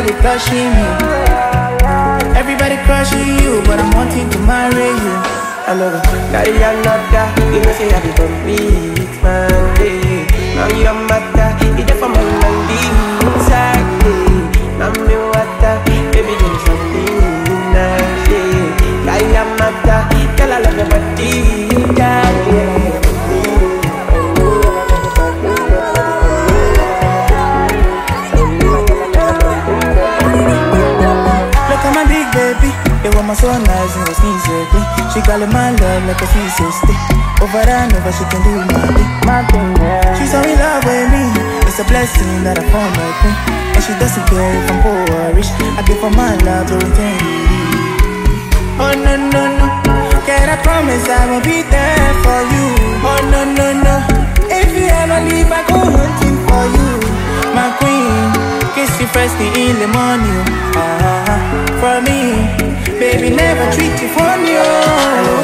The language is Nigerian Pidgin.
everybody crushing me. Everybody crushing you, but I'm wanting to marry you. I love it. Daddy, I'm not that. You know say I be complete, man. Now you're matter. You there for my mind inside. Now me water. Baby, give me something nice. Daddy, I'm not that. Girl, I love your body. They want my so nice and was easy. She calling my love like a sister. Over and over she can do my thing. She's so in love with me. It's a blessing that I found my queen. And she doesn't care if I'm poor or rich. I give her my love to infinity. Oh no no no, can I promise I will be there for you? Oh no no no, if you ever leave I go hunting for you. My queen, kiss you first thing in the morning. For me, baby, never treat you funny.